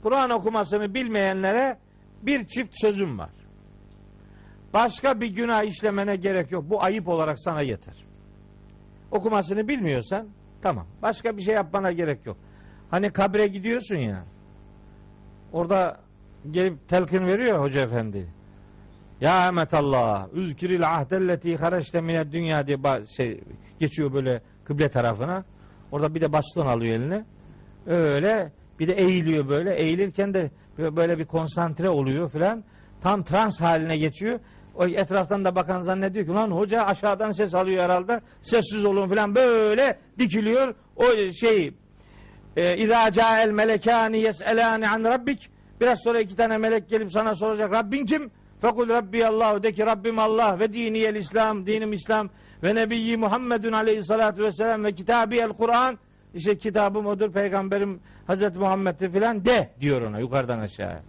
Kur'an okumasını bilmeyenlere bir çift sözüm var. Başka bir günah işlemene gerek yok. Bu ayıp olarak sana yeter. Okumasını bilmiyorsan tamam. Başka bir şey yapmana gerek yok. Hani kabre gidiyorsun ya. Orada gelip telkin veriyor hoca efendi. Ya emetallah, üzkiril ahdelleti hareçte mined dünya diye geçiyor böyle kıble tarafına. Orada bir de baston alıyor eline. Öyle bir de eğiliyor böyle. Eğilirken de böyle bir konsantre oluyor filan. Tam trans haline geçiyor. O etraftan da bakan zannediyor ki lan hoca aşağıdan ses alıyor herhalde. Sessiz olun filan böyle dikiliyor. O İzâ câel melekâni yes'elâni an rabbik. Biraz sonra 2 tane melek gelip sana soracak. Rabbin kim? Fekul Rabbiyallahu, de ki Rabbim Allah ve diniyel İslam, dinim İslam ve nebiyyi Muhammedun aleyhissalatu vesselam ve kitabiyel Kur'an. İşte kitabım odur, peygamberim Hazreti Muhammed'dir filan de diyor ona yukarıdan aşağıya.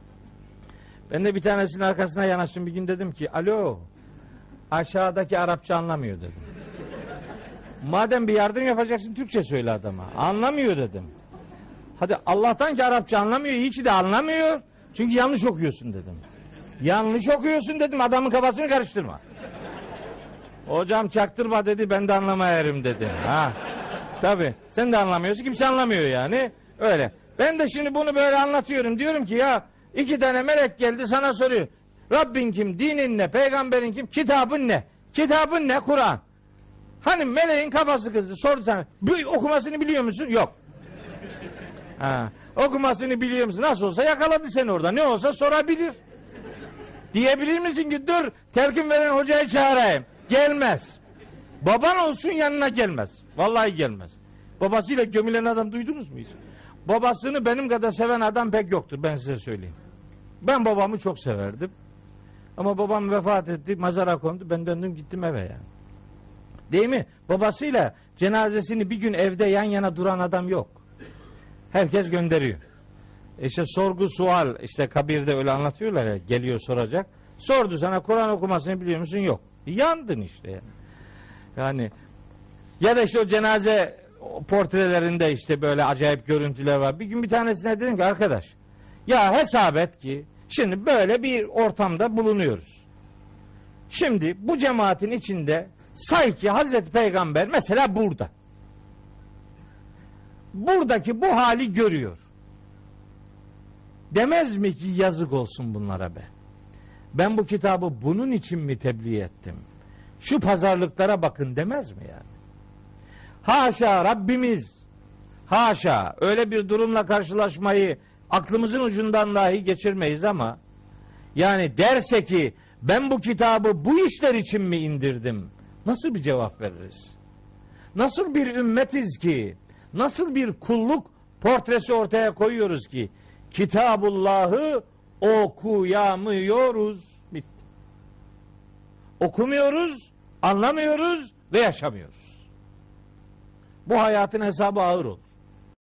Ben de bir tanesinin arkasına yanaştım bir gün, dedim ki alo, aşağıdaki Arapça anlamıyor dedim. Madem bir yardım yapacaksın Türkçe söyle adama. Anlamıyor dedim. Hadi Allah'tan ki Arapça anlamıyor, hiç de anlamıyor. Çünkü yanlış okuyorsun dedim. Yanlış okuyorsun dedim, adamın kafasını karıştırma. Hocam çaktırma dedi, ben de anlamayarım dedi. Ha. Tabii sen de anlamıyorsun, kimse anlamıyor yani. Öyle. Ben de şimdi bunu böyle anlatıyorum. Diyorum ki ya 2 tane melek geldi sana soruyor. Rabbin kim, dinin ne, peygamberin kim, kitabın ne? Kitabın ne? Kur'an. Hani meleğin kafası kızdı, sordu sana. Okumasını biliyor musun? Yok. Ha. Okumasını biliyor musun? Nasıl olsa yakaladı seni orada. Ne olsa sorabilir. Diyebilir misin ki dur telkin veren hocayı çağırayım. Gelmez. Baban olsun yanına gelmez. Vallahi gelmez. Babasıyla gömülen adam duydunuz mu hiç? Babasını benim kadar seven adam pek yoktur, ben size söyleyeyim. Ben babamı çok severdim. Ama babam vefat etti, mezara kondu. Ben döndüm gittim eve yani. Değil mi? Babasıyla cenazesini bir gün evde yan yana duran adam yok. Herkes gönderiyor. İşte sorgu sual, işte kabirde öyle anlatıyorlar ya, geliyor soracak. Sordu sana Kur'an okumasını biliyor musun? Yok. Yandın işte yani. Yani ya da işte o cenaze portrelerinde işte böyle acayip görüntüler var. Bir gün bir tanesine dedim ki arkadaş ya hesap et ki şimdi böyle bir ortamda bulunuyoruz. Şimdi bu cemaatin içinde say ki Hazreti Peygamber mesela burada. Buradaki bu hali görüyor. Demez mi ki yazık olsun bunlara be. Ben bu kitabı bunun için mi tebliğ ettim? Şu pazarlıklara bakın demez mi yani? Haşa Rabbimiz, haşa öyle bir durumla karşılaşmayı aklımızın ucundan dahi geçirmeyiz ama yani derse ki ben bu kitabı bu işler için mi indirdim? Nasıl bir cevap veririz? Nasıl bir ümmetiz ki, nasıl bir kulluk portresi ortaya koyuyoruz ki Kitabullah'ı okuyamıyoruz. Bitti. Okumuyoruz, anlamıyoruz ve yaşamıyoruz. Bu hayatın hesabı ağır olur.